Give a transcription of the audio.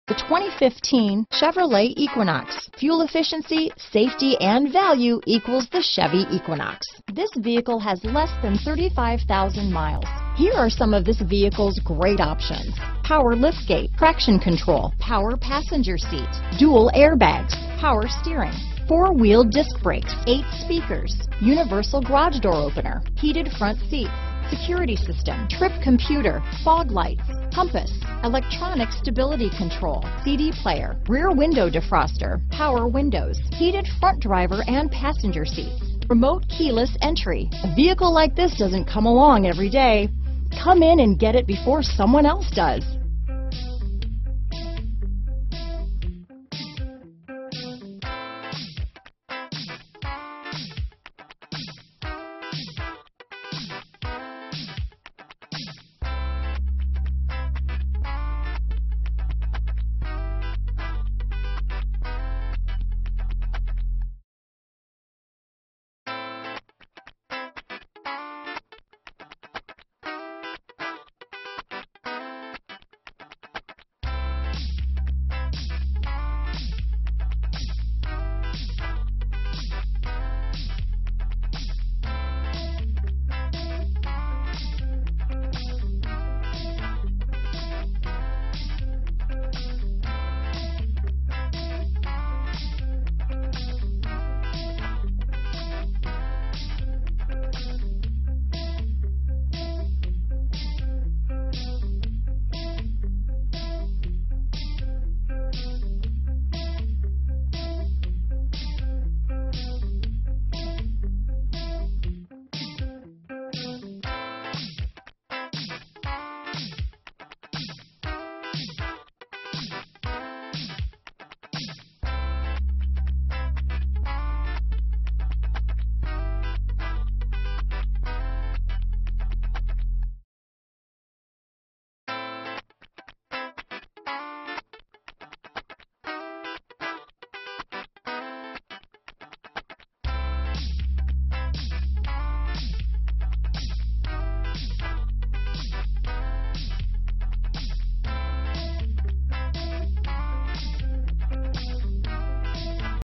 The 2015 Chevrolet Equinox. Fuel efficiency, safety, and value equals the Chevy Equinox. This vehicle has less than 35,000 miles. Here are some of this vehicle's great options: power liftgate, traction control, power passenger seat, dual airbags, power steering, four-wheel disc brakes, 8 speakers, universal garage door opener, heated front seats, security system, trip computer, fog lights, compass, electronic stability control, CD player, rear window defroster, power windows, heated front driver and passenger seats, remote keyless entry. A vehicle like this doesn't come along every day. Come in and get it before someone else does.